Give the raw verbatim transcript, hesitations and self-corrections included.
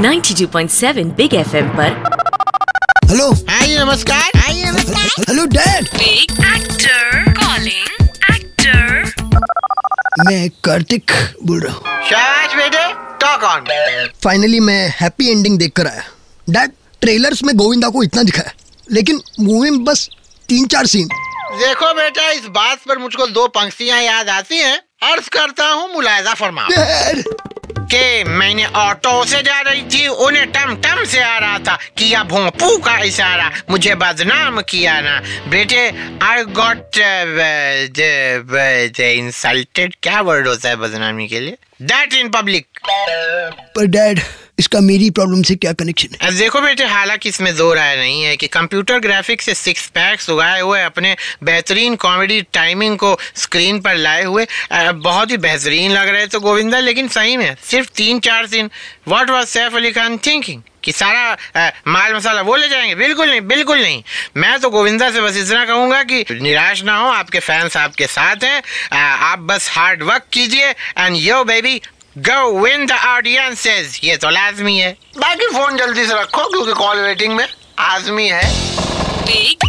Ninety two point seven big FM पर। Hello. Hi नमस्कार। Hi नमस्कार। Hello dad. Big actor calling actor. मैं कार्तिक बोल रहा हूँ। शाबाश बेटे, टॉक ऑन। फाइनली मैं हैप्पी एंडिंग देख कर आया। डैड, ट्रेलर्स में गोविंदा को इतना दिखाया, लेकिन मूवी में बस तीन चार सीन। देखो बेटा, इस बात पर मुझको दो पंक्तियां याद आती हैं। अर्ज करता हूँ, मुलायजा फरमाओ। डैड, कि मैंने ऑटो से जा रही थी, उन्हें टम टम से आ रहा था, किया भोंपू का इशारा, मुझे बदनाम किया ना। बेटे, आई गॉट इंसल्टेड, क्या वर्ड होता है बदनामी के लिए? That in public. पर डैड, इसका मेरी प्रॉब्लम से क्या कनेक्शन है? देखो बेटे, हालांकि इसमें दो राय नहीं है कि कंप्यूटर ग्राफिक्स से सिक्स पैक्स उगाए हुए अपने बेहतरीन कॉमेडी टाइमिंग को स्क्रीन पर लाए हुए बहुत ही बेहतरीन लग रहे तो गोविंदा, लेकिन सही में सिर्फ तीन चार scene. What was Saif Ali Khan thinking कि सारा आ, माल मसाला वो ले जाएंगे? बिल्कुल नहीं, बिल्कुल नहीं। मैं तो गोविंदा से बस इतना कहूंगा कि निराश ना हो, आपके फैंस आपके साथ हैं। आ, आप बस हार्ड वर्क कीजिए and yo baby, Go win the audiences, ये तो लाजमी है। बाकी फोन जल्दी से रखो क्योंकि कॉल वेटिंग में आजमी है। बिग